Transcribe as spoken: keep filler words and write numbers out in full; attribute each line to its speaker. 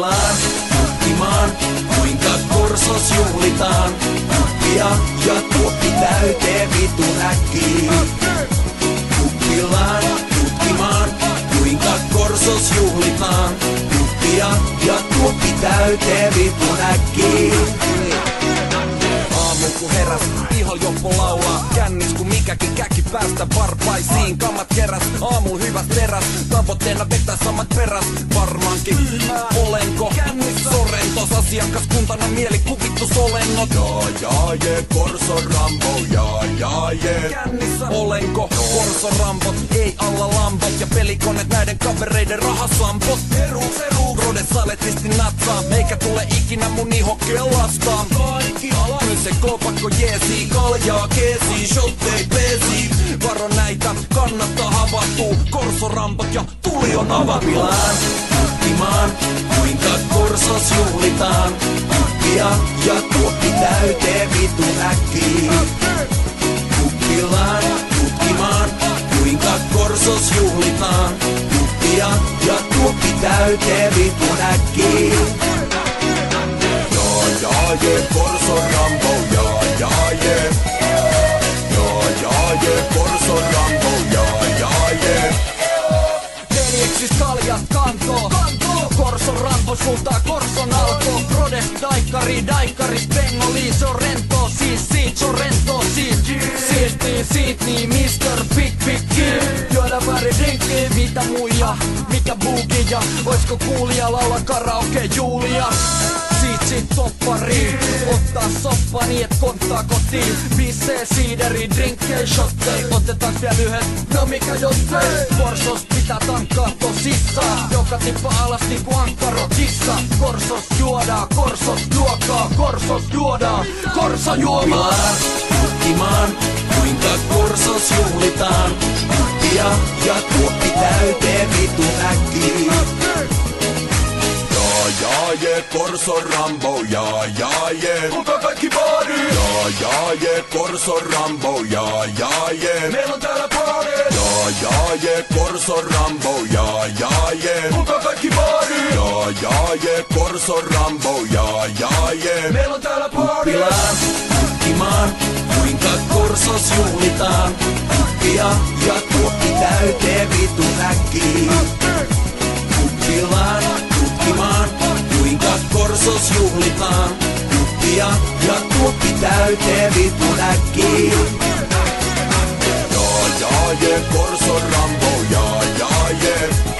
Speaker 1: Kuppilaan tutkimaan, kuinka Korsos juhlitaan. Kuppia ja tuoppi täyteen vitun äkkiä. Kuppilaan tutkimaan, kuinka Korsos juhlitaan. Kuppia ja tuoppi täyteen vitun äkkiä.
Speaker 2: Aamu kun heräs, pihal joppo laulaa. Kännis kun mikäkin käki päästä varpaisiin. Kammat keräs, aamulla hyväs teräs. Tavoitteena vetää samat peräs. Varmaankin olenko Sorentos asiakaskuntana mielikuvitus olennot.
Speaker 1: Jaa jaa jee, Korso Rambo, jaa jaa jee.
Speaker 2: Kännissä olenko Korso Rambot, ei alla lambot. Ja pelikonet näiden kavereiden rahasampot. Peru, peru, rode saletisti natsaa. Eikä tule ikinä mun ihokkeen lastaan. Kaikki alas. Nyt se kopakko jeesii, kaljaa keesii, shottei peesii. Varo näitä, kannattaa havahtuu. Korso Rambot ja tuli on avapilaan.
Speaker 1: Tutkimaan, kuinka Korsos juhlitaan. Kuppia ja tuoppi täyteen vitun äkkiä. Kuppilaan tutkimaan, kuinka Korsos juhlitaan. Kuppia ja tuoppi täyteen vitun äkkiä. Jaa jaa jee, Korso Rambo, jaa jaa jee. Jaa jaa jee, Korso Rambo, jaa jaa jee.
Speaker 2: Veljeksis kaljat kantoo, Korso Rambo sultaa Korson alkoo. Prodes daikkari, daikkaris pengoli. Se on rentoo siis, siit se on rentoo siis. Siistii siit niin mister Big Big Kill. Juoda pari drinkkiä, mitä muija, mikä bugia. Oisko kuulija laula karaoke Julia? Siit sit toppariin, ottaa soppa niin et konttaa kotiin. Pissee siideri, drinkkei, shottei. Otetaanko vielä yhdet? No mikä jottei? Korsos pitää tankkaa tosissaan. Joka tippa alas niinku ankkaro kissa. Korsos juodaan, Korsos juokaa, Korsos juodaan, Korso juomaan.
Speaker 1: Tutkimaan, kuinka Korsos juhlitaan. Kuppia ja tuoppi täyteen vitun äkkiä. Jaa jaa jee, Korso Rambo, jaa jaa jee.
Speaker 2: Kuka kaikki baari?
Speaker 1: Jaa jaa jee, Korso Rambo, jaa jaa jee.
Speaker 2: Meillä on täällä baari.
Speaker 1: Jaa jaa jee, Korso Rambo, jaa jaa jee.
Speaker 2: Kuka kaikki baari?
Speaker 1: Jaa jaa jee, Korso Rambo, jaa jaa jee.
Speaker 2: Meillä on täällä baari.
Speaker 1: Kuppilaan tutkimaan, kuinka Korsos juhlitaan. Kuppia ja tuoppi täyteen vitun äkkiä. Kuppilaan tutkimaan, kuinka Korsos juhlitaan. Kuppia ja tuoppi täyteen vitun äkkiä. Jaa jaa jee, Korso Rambo, jaa jaa jee.